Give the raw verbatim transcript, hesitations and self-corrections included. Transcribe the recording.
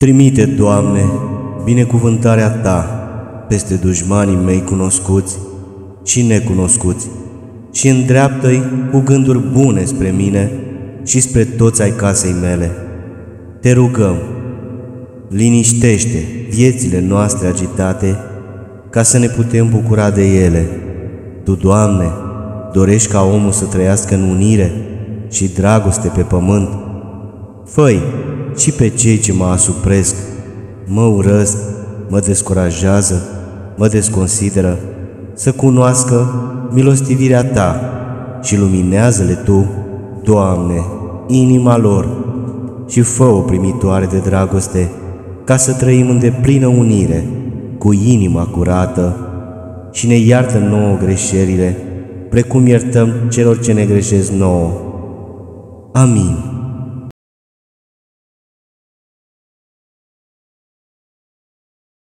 Trimite, Doamne, binecuvântarea Ta peste dușmanii mei cunoscuți și necunoscuți și îndreaptă-i cu gânduri bune spre mine și spre toți ai casei mele. Te rugăm, liniștește viețile noastre agitate ca să ne putem bucura de ele. Tu, Doamne, dorești ca omul să trăiască în unire și dragoste pe pământ. Fă-i și pe cei ce mă asupresc, mă urăsc, mă descurajează, mă desconsideră, să cunoască milostivirea Ta și luminează-le Tu, Doamne, inima lor și fă-o primitoare de dragoste, ca să trăim în deplină unire, cu inima curată, și ne iartă nouă greșelile, precum iertăm celor ce ne greșesc nouă. Amin.